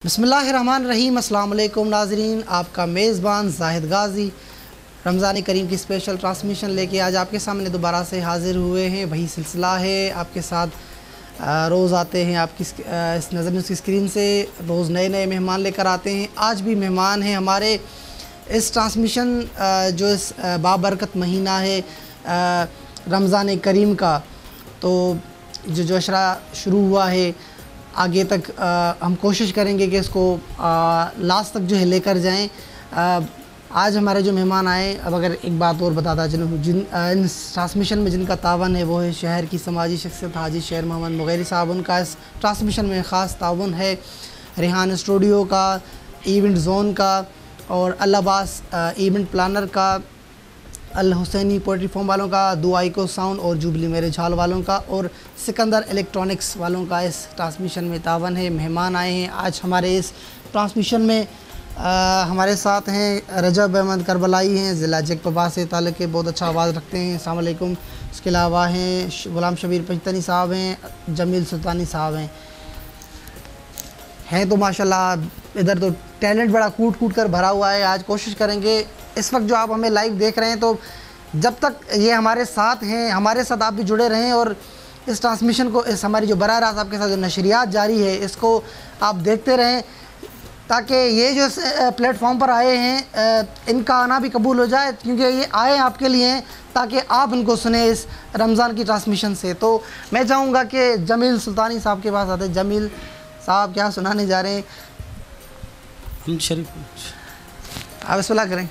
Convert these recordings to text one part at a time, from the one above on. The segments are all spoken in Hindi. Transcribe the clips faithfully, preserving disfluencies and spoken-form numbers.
बिस्मिल्लाहिर्रहमानिर्रहीम। अस्सलाम वालेकुम नाज़रीन, आपका मेज़बान ज़ाहिद गाज़ी रमज़ान करीम की स्पेशल ट्रांसमिशन लेके आज आपके सामने दोबारा से हाज़िर हुए हैं। वही सिलसिला है, आपके साथ रोज़ आते हैं आपकी इस नज़र न्यूज़ की स्क्रीन से, रोज़ नए नए मेहमान लेकर आते हैं। आज भी मेहमान हैं हमारे इस ट्रांसमिशन जो इस बाबरकत महीना है रमज़ान करीम का, तो जो जो अशरा शुरू हुआ है आगे तक आ, हम कोशिश करेंगे कि इसको लास्ट तक जो है लेकर जाएं। आ, आज हमारे जो मेहमान आए, अब अगर एक बात और बताता चलूँ, जिन इन ट्रांसमिशन में जिनका तावन है वो है शहर की समाजी शख्सियत हाजी शेर मोहम्मद मुगैरी साहब। उनका इस ट्रांसमिशन में ख़ास तावन है रेहान स्टूडियो का, इवेंट जोन का और अल्लाबास इवेंट प्लानर का, अल हुसैनी पोल्ट्री फार्म वालों का, दुआइको साउंड और जुबली मैरिज हॉल वालों का और सिकंदर इलेक्ट्रॉनिक्स वालों का इस ट्रांसमिशन में तावन है। मेहमान आए हैं आज हमारे इस ट्रांसमिशन में। आ, हमारे साथ हैं रजब अहमद करबलाई हैं, ज़िला जगपबा से ताल्लुक़ के, बहुत अच्छा आवाज़ रखते हैं। अस्सलाम वालेकुम। इसके अलावा हैं गुलाम शबीर पंजतनी साहब हैं, जमील सुल्तानी साहब हैं हैं तो माशाल्लाह इधर तो टैलेंट बड़ा कूट कूट कर भरा हुआ है। आज कोशिश करेंगे, इस वक्त जो आप हमें लाइव देख रहे हैं, तो जब तक ये हमारे साथ हैं, हमारे साथ आप भी जुड़े रहें और इस ट्रांसमिशन को, इस हमारी जो बराह रास्त आपके साथ जो नशरियात जारी है, इसको आप देखते रहें ताकि ये जो प्लेटफॉर्म पर आए हैं इनका आना भी कबूल हो जाए, क्योंकि ये आए आपके लिए हैं ताकि आप इनको सुने इस रमज़ान की ट्रांसमिशन से। तो मैं चाहूँगा कि जमील सुल्तानी साहब के पास आते हैं। जमील साहब क्या सुनाने जा रहे हैं? शरीफ आप बिस्मिल्लाह करें।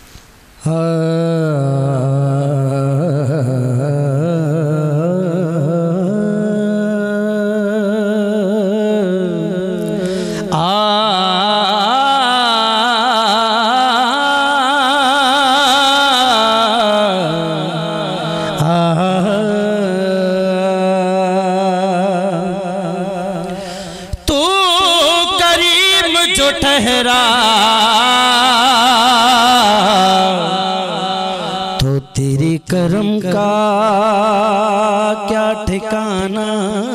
तो करीम जो ठहरा करम का क्या ठिकाना,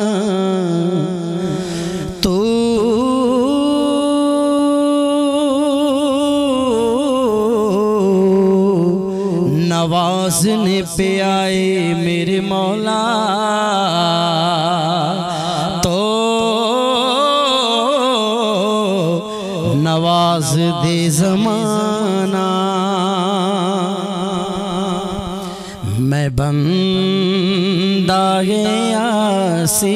तो नवाज़ने पे आए मेरे मौला, तो नवाज दे ज़माना। मैं बंदा-ए आसी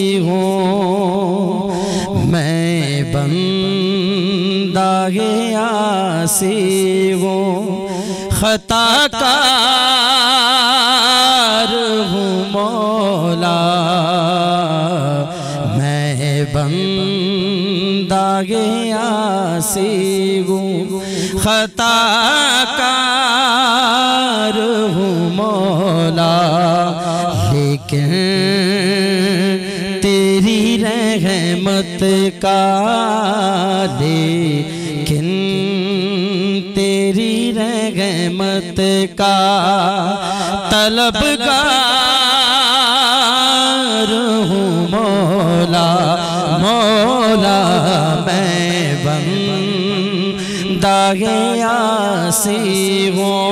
हूँ, मैं बंदा-ए आसी हूँ, खताकार हूँ मौला। मैं बंदा-ए आसी हूँ, खताकार हूँ मौला, लेकिन तेरी रहमत का, लेकिन तेरी रहमत का तलबगार हूँ मौला। मौला मैं बंदा-ए आसी हूँ,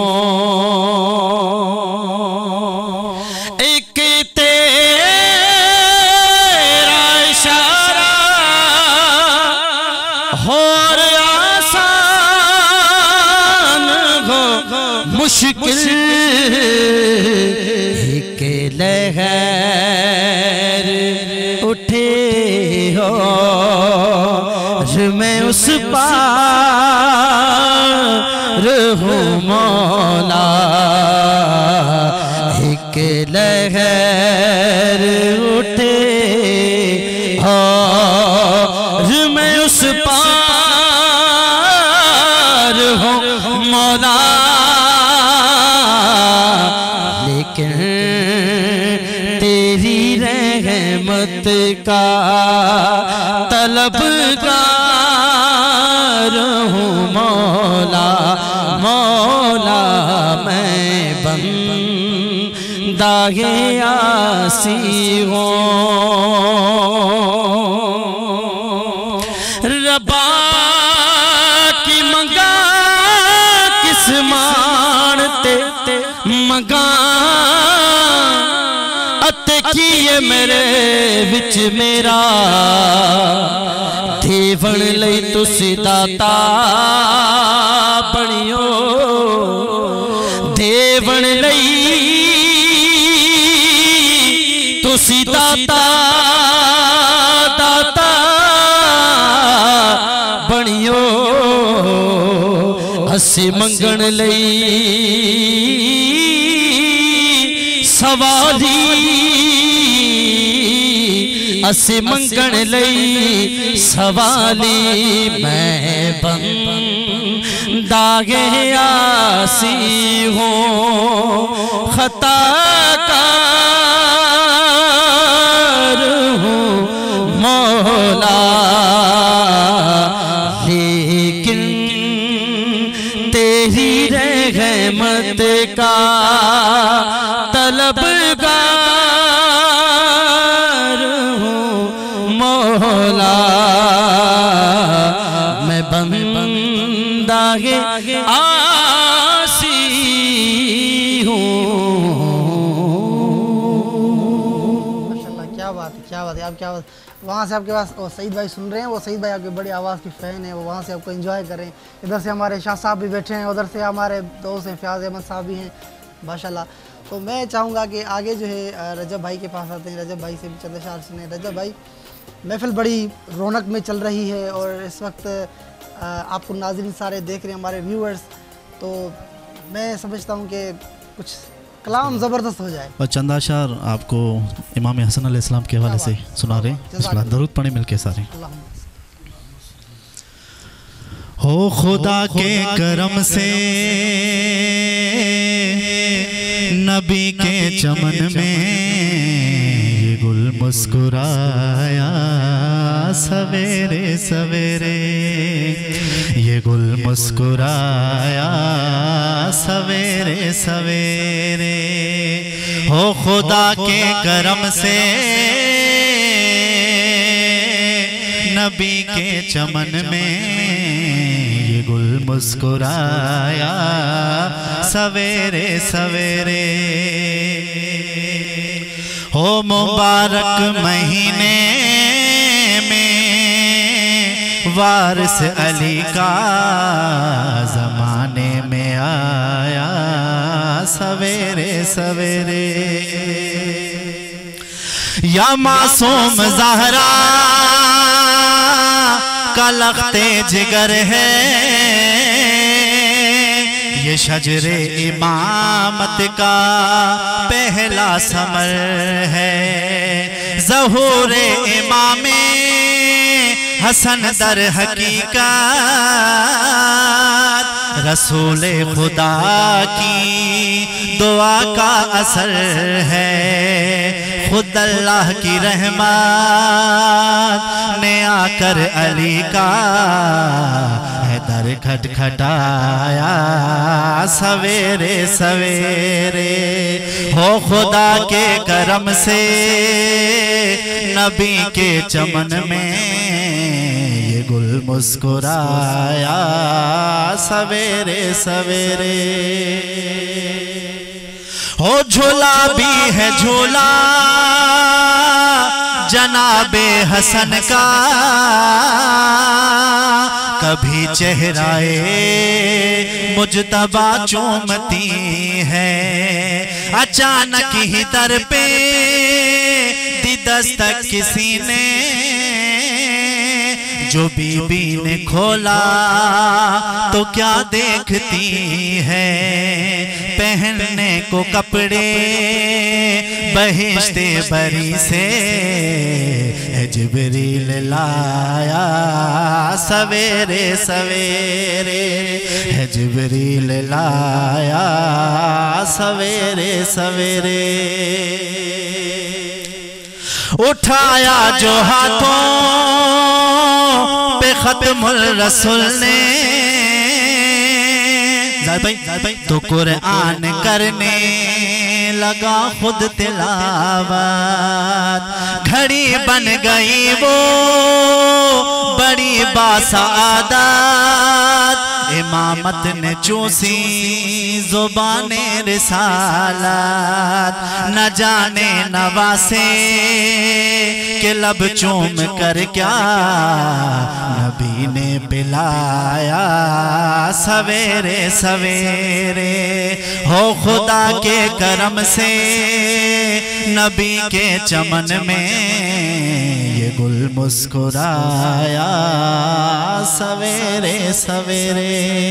मुश्किल के लहर उठे हो, मैं उस पार हूँ मौला। एक लहर उठे हो, मैं उस पार हूँ मौला, तेरी रहमत का तलबगार हूँ मौला। मौला मैं बंदा-ए आसी हूँ, रब रब्बा की मंगा किस मानते मंगा अते किए मेरे विच मेरा देवन लई तुसी दाता बनियो देवन लई तुसी दाता दाता बनियो असी मंगण लई सवाली असी मंगण लई सवाली मैं बंदा आसी हूँ खताकार हूँ मौला लेकिन तेरी रहमत का तलबगार हूँ मौला मैं बंदा आसी हूँ। माशाल्लाह, क्या बात है, क्या बात है। आप क्या बात, वहाँ से आपके पास वो सईद भाई सुन रहे हैं, वो सईद भाई आपकी बड़ी आवाज़ की फ़ैन है, वो वहाँ से आपको एंजॉय कर रहे हैं। इधर से हमारे शाह साहब भी बैठे हैं, उधर से हमारे दोस्त हैं फ़याज़ अहमद साहब भी हैं माशाल्लाह। तो मैं चाहूँगा कि आगे जो है रजब भाई के पास आते हैं, रजब भाई से भी चंद अशार सुने। रजब भाई, महफिल बड़ी रौनक में चल रही है और इस वक्त आपको नाज़रीन सारे देख रहे हैं, हमारे व्यूअर्स, तो मैं समझता हूँ कि कुछ कलाम ज़बरदस्त हो जाए। और चंद अशार आपको इमाम हसन अलैहिस्सलाम के हवाले से सुना रहे हैं, दरूद पढ़े मिलके सारे। हो खुदा के करम से नबी के चमन में ये गुल मुस्कुराया सवेरे सवेरे, ये गुल मुस्कुराया सवेरे सवेरे। हो खुदा के करम से नबी के चमन में ये गुल मुस्कुराया सवेरे सवेरे। हो मुबारक महीने में वारिस अली का ज़माने में आया सवेरे सवेरे। या मासूम ज़हरा का लख्ते जिगर है, ये शजरे इमामत का पहला समर है। ज़हूरे इमामे हसन दर हकीकत रसूले खुदा की दुआ का असर है। खुद अल्लाह की रहमत ने आकर अली का है दर खटखटाया सवेरे सवेरे। हो खुदा के करम से नबी के चमन में ये गुल मुस्कुराया सवेरे सवेरे। हो झूला भी है झूला जनाबे हसन का, कभी चेहराए मुजतबा चूमती है। अचानक ही दर पे दी दस्तक किसी ने, जो बीबी ने खोला तो क्या देखती है। पहनने को कपड़े बहिश्ते बरी से जिब्रील लाया सवेरे सवेरे, जिब्रील लाया सवेरे सवेरे। उठाया जो हाथों पे खत्मुल रसूल ने, जायद भाई, जायद भाई, तो कुरान करने लगा खुद तिलावत, घड़ी बन गई वो बड़ी बासादत, इमामत ने चूसी ज़ुबाने रिसालत, न जाने नवासे के लब चूम कर क्या नबी ने पिलाया सवेरे सवेरे। हो खुदा के करम से नबी के चमन में ये गुल मुस्कुराया सवेरे सवेरे।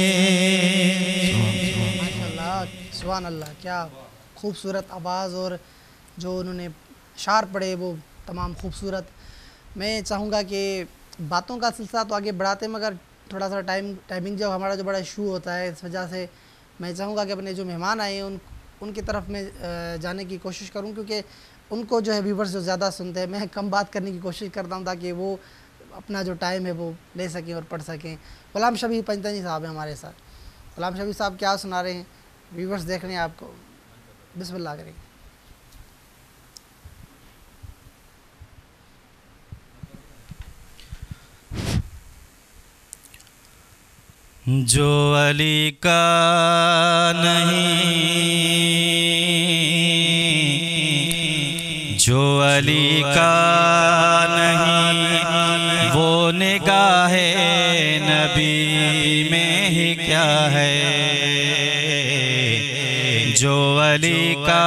सुभान अल्लाह, क्या खूबसूरत आवाज़ और जो उन्होंने शार पढ़े वो तमाम खूबसूरत। मैं चाहूँगा कि बातों का सिलसिला तो आगे बढ़ाते हैं, मगर थोड़ा सा टाइम टाइमिंग जब हमारा जो बड़ा इशू होता है, इस वजह से मैं चाहूँगा कि अपने जो मेहमान आए हैं उन उनकी तरफ में जाने की कोशिश करूँ, क्योंकि उनको जो है व्यूवर्स जो ज़्यादा सुनते हैं, मैं कम बात करने की कोशिश करता हूँ ताकि वो अपना जो टाइम है वो ले सकें और पढ़ सकें। गुलाम शबीर पंजतनी साहब हैं हमारे साथ। गुलाम शबीर साहब क्या सुना रहे हैं, व्यूवर्स देख रहे हैं आपको, बिस्मिल्लाह करें। जो अली का नहीं, जो अली का नहीं, वो निगाहे नबी में ही क्या है। जो अली का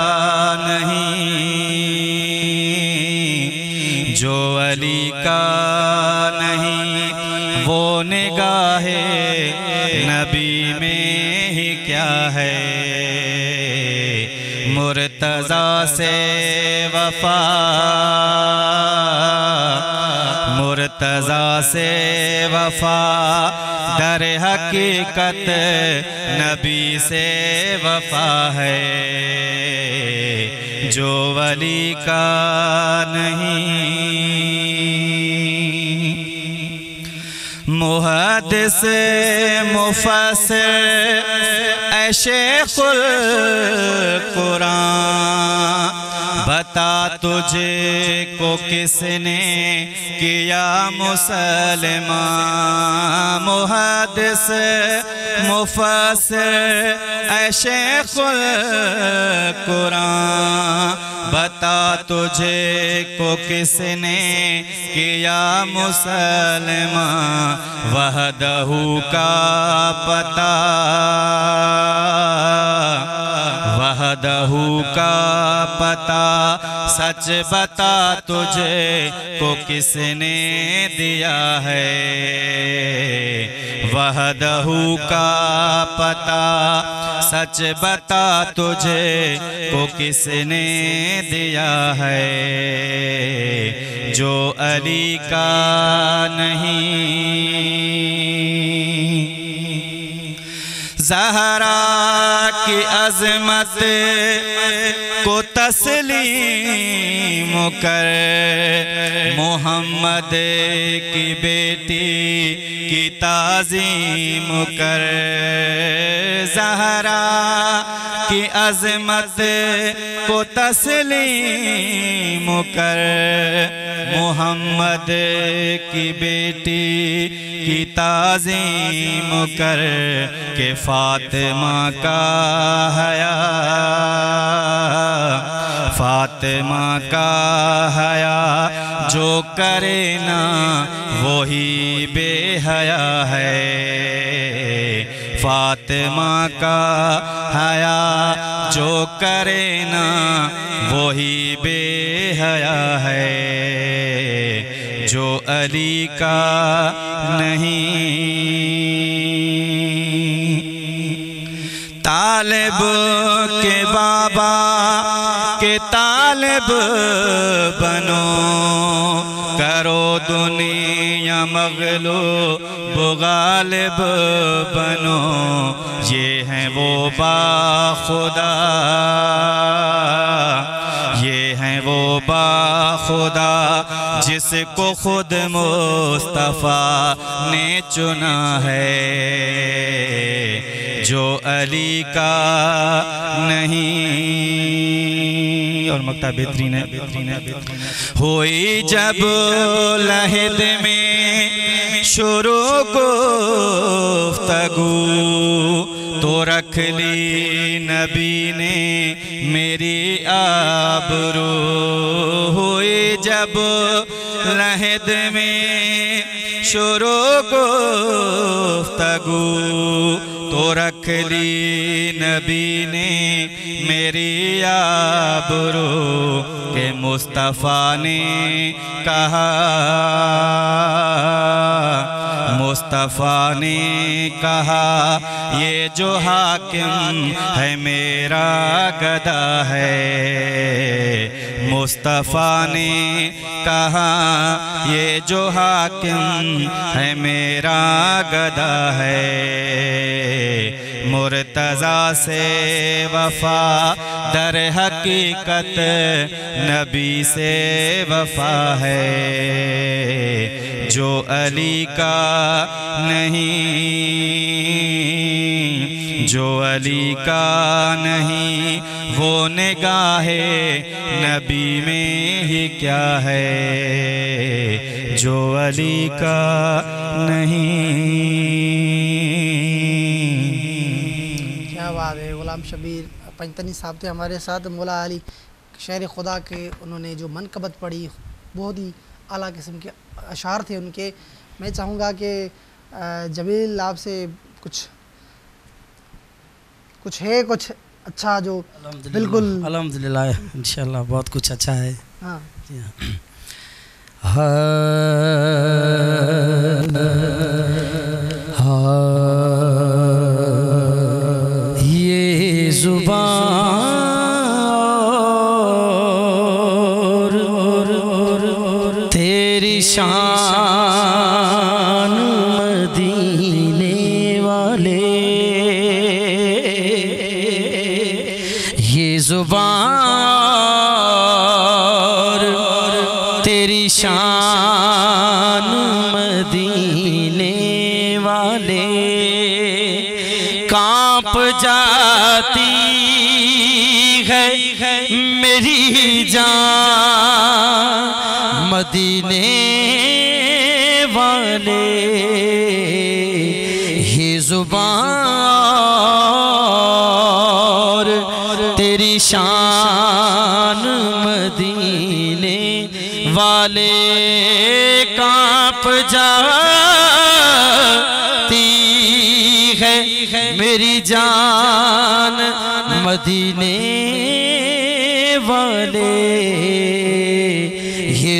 नहीं, जो अली का नहीं, वो निगाहे नबी में ही क्या है। मुर्तज़ा से वफा, मुर्तज़ा से वफा, दर हकीकत नबी से वफा है। जो वली का नहीं, मुहद्दिस मुफस्सिर ऐ शेखुल कुरान, बता तुझे को किसने किया मुसलमान। मुहद्दिस मुफस्सिर ऐ शेखुल कुरान, बता तुझे को किसने किया मुसलमान। वहदहू का पता, वहदहू का पता, सच बता तुझे को किसने दिया है। वहदहू का पता, सच बता तुझे को किसने दिया है। जो अली का नहीं, ज़हरा की अज़मत को तस्लीम कर, मोहम्मद की बेटी की ताज़ीम कर। ज़हरा की अज़मत को तस्लीम कर, मोहम्मद की बेटी की ताज़ीम कर। के फातिमा का हया, फातिमा का हया, जो करे ना वही बेहया है। फातिमा का हया, जो करे ना वही बेहया है। जो अली का नहीं, तालिब के बाबा के तालिब बनो, करो दुनिया मग़लूब गालिब बनो। ये हैं वो बाखुदा, ये हैं वो बाखुदा, जिसको खुद मुस्तफ़ा ने चुना है। जो अली का नहीं। और मक्ता बेहतरीन है, बेहतरीन है, बेहतरीन है। हुई जब लहद में शुरू गुफ्तगू तो रख ली नबी ने मेरी आबरू। हुई जब लहद में शुरू गुफ्तगू तो रख ली नबी ने मेरी आबरू। के मुस्तफ़ा ने कहा, मुस्तफ़ा ने कहा ये जो हाकिम है मेरा गदा है। मुस्तफ़ा ने कहा ये जो हाकिम है मेरा गदा है। मुर्तज़ा से वफ़ा दर हकीकत नबी से वफ़ा है। जो अली का नहीं, जो अली का नहीं वो निगाहे नबी में ही क्या है। जो अली का नहीं। क्या बात है। गुलाम शबीर पंजतनी साहब थे हमारे साथ। मौला अली शेर खुदा के उन्होंने जो मनकबत पढ़ी बहुत ही आला किस्म के अशार थे उनके। मैं चाहूँगा कि जमील आपसे कुछ कुछ है कुछ अच्छा जो बिल्कुल। अल्हम्दुलिल्लाह इंशाल्लाह बहुत कुछ अच्छा है। हाँ हाँ ये जुबान तेरी शान मदीने वाले। ये जुबान तेरी शान मदीने वाले। कांप जाती है मेरी जान मदीने वाले। ये जुबान तेरी शान मदीने वाले। कांप जाती है मेरी जान मदीने वाले। ये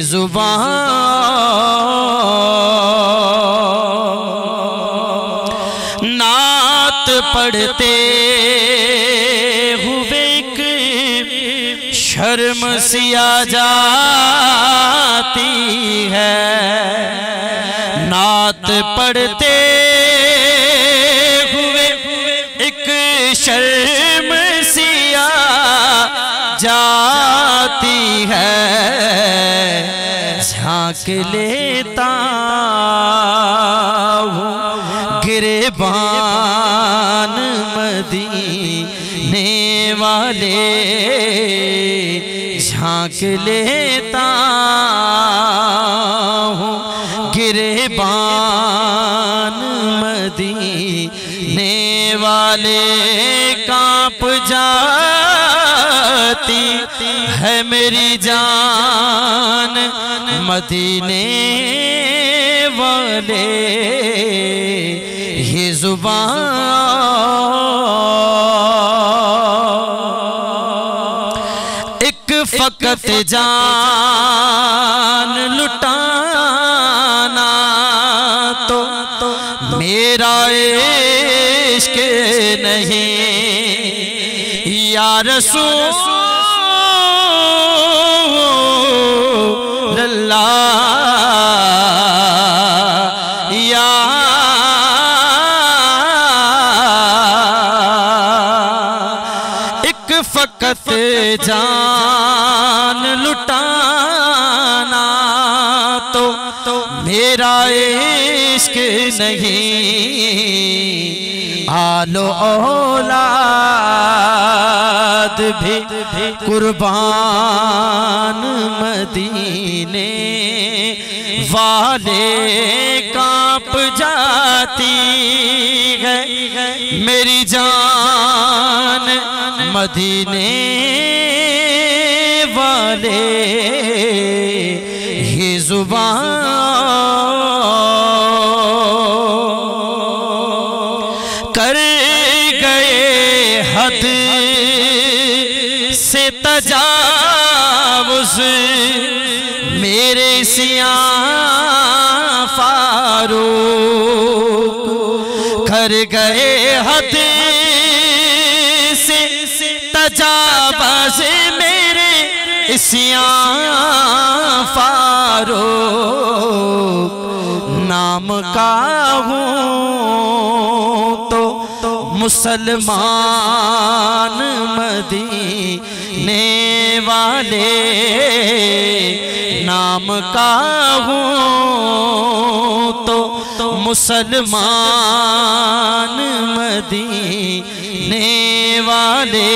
जुबान नात पढ़ते हुए शर्म सी आ जाती है। नात पढ़ते हुए एक शर्म सी आ जाती है। झांक लेता हूँ गिरबान मदीने वाले। झांक लेता हूँ गिरबान मदीने वाले। कांप जाती है मेरी जान मदीने वाले। ये जुबान एक फकत जान लुटाना तो मेरा इश्क नहीं। या रसूल अल्लाह या एक फकत जान लुटाना तो मेरा इश्क नहीं। आलो औलाद भी कुर्बान मदीने वाले कांप जाती है मेरी जान मदीने वाले ही जुबान कर गए हद से तजावुज़ मेरे सियां फारूक कर गए हद से तजावुज़ मेरे सियां फारूक नाम का हूँ तो मुसलमान मदीने वाले नाम का हूँ तो मुसलमान मदीने वाले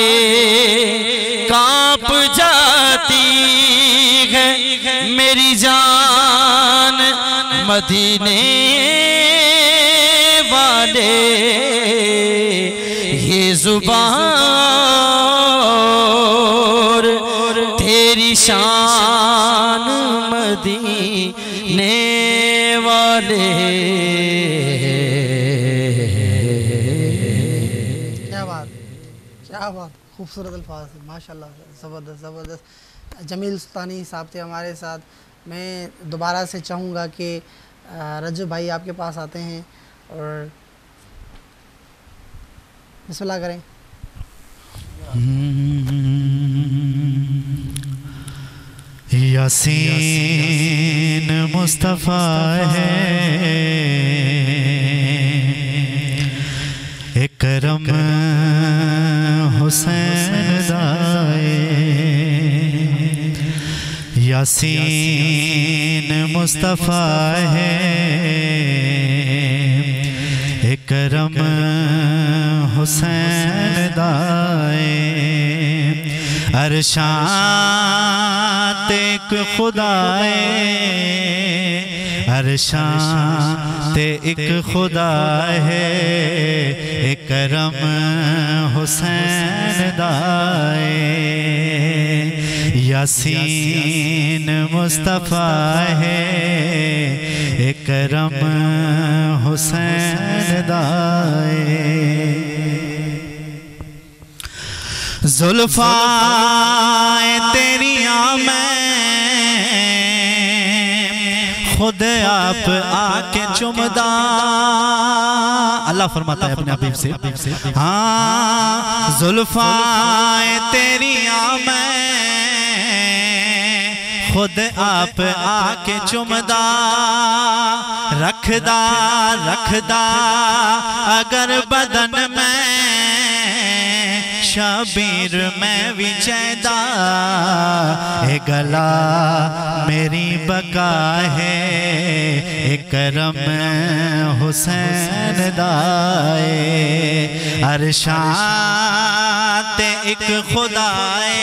कांप जाती है मेरी जान मदीने वाले ये जुबान तेरी शान मदीने वाले। क्या बात क्या बात, खूबसूरत अल्फाज, माशाल्लाह, ज़बरदस्त ज़बरदस्त। जमील सुल्तानी साहब थे हमारे साथ। मैं दोबारा से चाहूँगा कि रज्जू भाई आपके पास आते हैं और बिस्मिल्लाह करें। यासीन मुस्तफ़ा है इकरम हुसैन दाए यासीन मुस्तफ़ा है इकरम हुसैन दाए अरशात एक खुदाए अरशात एक खुदा है इकरम हुसैन दाए यासीन मुस्तफ़ा है इकरम हुसैन दाए जुल्फ़ाए तेरियां मैं खुद आप आके चुमदा अल्लाह फरमाता है अपने हबीब से हाँ जुल्फ़ाए तेरियां मैं खुद आप आके चुमदा रखदा रखदा अगर बदन में शबीर में विचैदा ए गला मेरी बका है इकरम हुसैन दाए अरशात एक खुदाए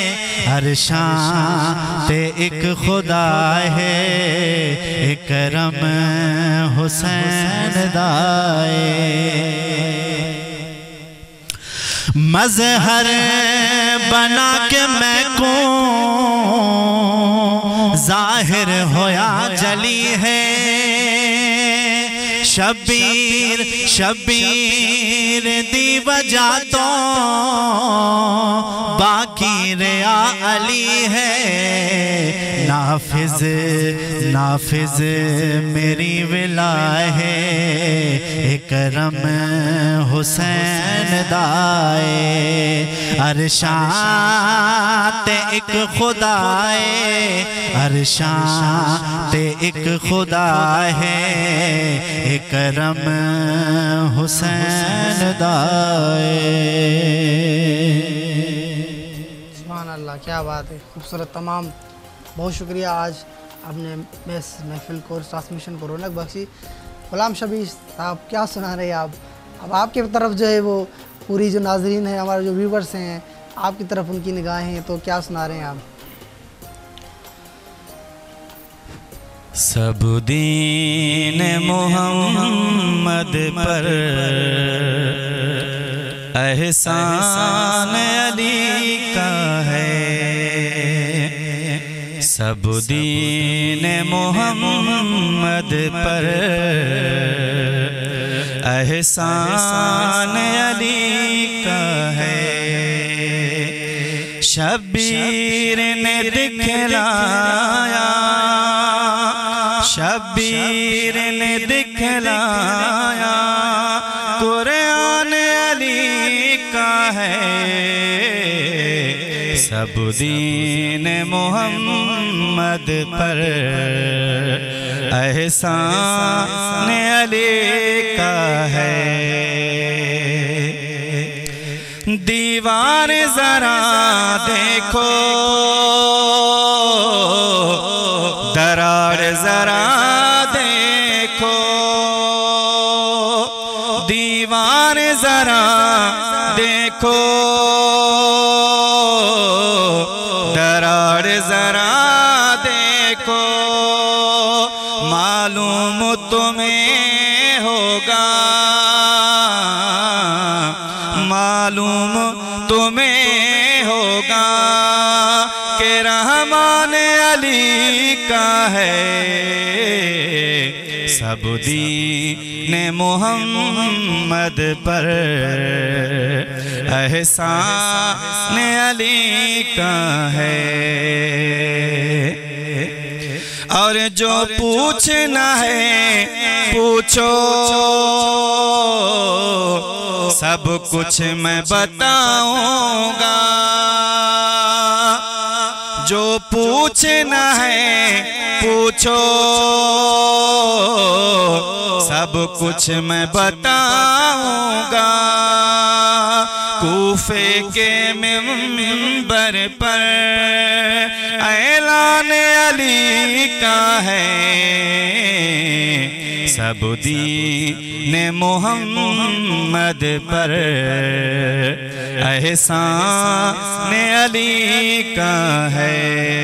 अरशात एक खुदा है इकरम हुसैन दाए मज़हर बना के मैं को जाहिर होया जली है शबीर शबीर दी वजह तो बाकी रिया अली है नाफिज नाफिज मेरी विला है इकरम हुसैन दाए अरशात एक खुदाए अरशात एक खुदा है इकरम हुसैन दाए। सुभान अल्लाह, क्या बात है, खूबसूरत। तमाम बहुत शुक्रिया, आज आपने इस महफिल को ट्रांसमिशन को रौनक बख्शी। गुलाम शबीर साहब, क्या सुना रहे आप अब आपके तरफ जो है वो पूरी जो नाजरीन है, हमारे जो व्यूवर्स हैं, आपकी तरफ उनकी निगाहें हैं, तो क्या सुना रहे हैं आप? सब दीन मोहम्मद पर एहसान अली का है, सब दीन मोहम्मद पर एहसान अली का है। शब्बीर ने दिखलाया, शब्बीर ने दिखलाया कुरान अली का है, सब दीन मोहम्मद पर एहसान अली का है। दीवार जरा देखो, दरार जरा देखो, दीवार जरा देखो, दरार जरा देखो, मालूम तुम्हें होगा, मालूम तुम्हें होगा कि रहमान अली का है, सब दीन मोहम्मद पर एहसान अली का है। और जो पूछना है पूछो, सब कुछ मैं बताऊंगा, जो पूछना है पूछो, सब कुछ मैं बताऊंगा। कूफे के मिंबर पर ऐलान अली का है, सब दीन मोहम्मद पर एहसान अली का है।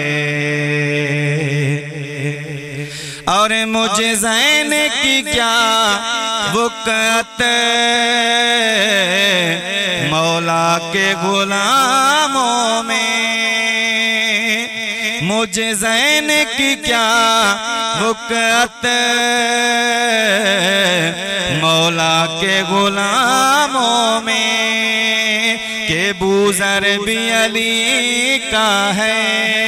और मुझे ज़ैन की क्या वक़्त मौला के गुलामों में, मुझे ज़ैन की क्या वक़्त मौला के गुलामों में, के बूज़र भी अली का है,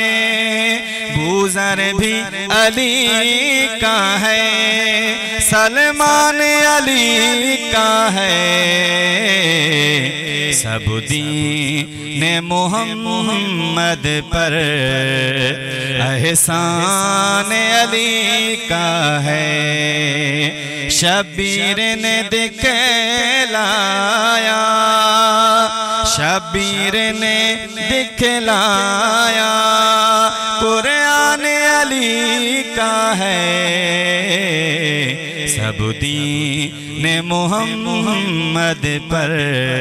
बूज़र भी अली का है, सलमान अली का है, सब दीन मोहम्मद पर एहसान अली का है। शब्बीर ने दिखलाया, शब्बीर ने दिखलाया कुरान अली का है, सब दीन मोहम्मद पर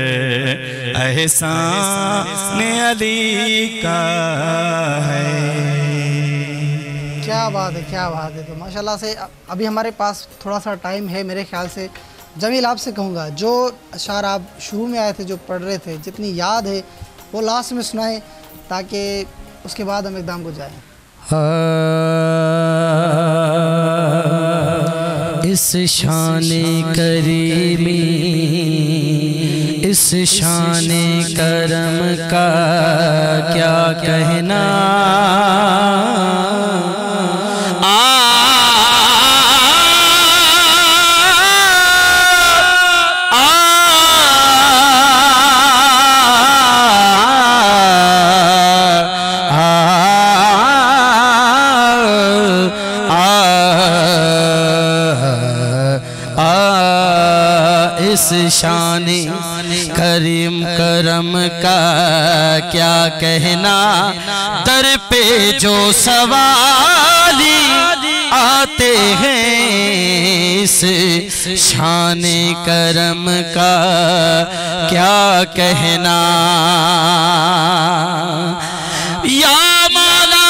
एहसान अली का है। क्या बात है, क्या बात है। तो माशाल्लाह से अभी हमारे पास थोड़ा सा टाइम है, मेरे ख्याल से जमील आपसे कहूँगा जो अशार आप शुरू में आए थे जो पढ़ रहे थे, जितनी याद है वो लास्ट में सुनाएं ताकि उसके बाद हम एकदम को जाएं। इस शाने करीमी, इस शाने करम का क्या कहना, शाने करीम करम का क्या कहना, दर पे जो सवाली आ आते हैं इस शान करम का क्या कहना। या मौला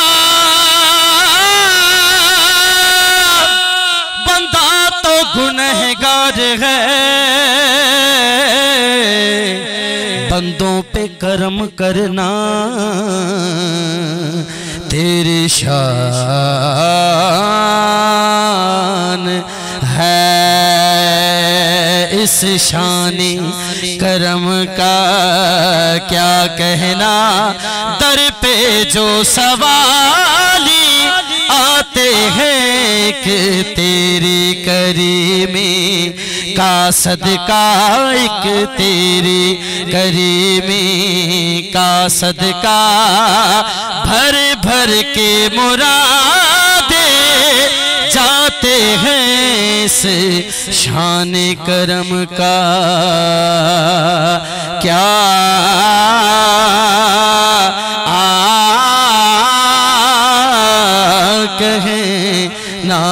बंदा तो गुनहगार है, बंदों पे करम करना तेरी शान है। इस शानी करम का क्या कहना, दर पे जो सवाली आते हैं कि तेरी करीमी का सदका, एक तेरी करीमी का सदका, भर भर के मुरादे जाते हैं इस शान करम का क्या आ कहें ना।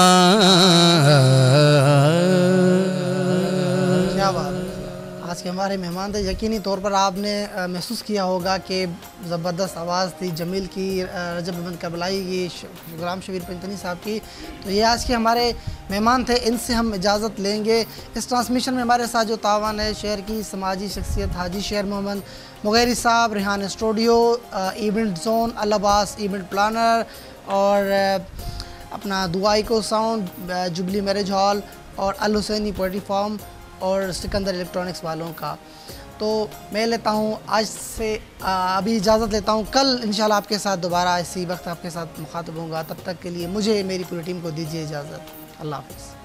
क्या बात है। आज के हमारे मेहमान थे, यकीनी तौर पर आपने महसूस किया होगा कि ज़बरदस्त आवाज़ थी जमील की, रजब अहमद करबलाई की, गुलाम शबीर पंजतनी साहब की। तो ये आज के हमारे मेहमान थे, इनसे हम इजाज़त लेंगे। इस ट्रांसमिशन में हमारे साथ जो तावन है शहर की समाजी शख्सियत हाजी शेर Mohammad Mugairi Sahab, Rehan studio, event zone, Al Abbas event planner, और अपना दुआई को साउंड, जुबली मैरिज हॉल, और अल हुसैनी पोल्ट्री फार्म, और सिकंदर इलेक्ट्रॉनिक्स वालों का। तो मैं लेता हूँ आज से आ, अभी इजाज़त लेता हूँ। कल इंशाल्लाह आपके साथ दोबारा इसी वक्त आपके साथ मुखातब होऊंगा। तब तक के लिए मुझे मेरी पूरी टीम को दीजिए इजाज़त। अल्लाह हाफ़िज़।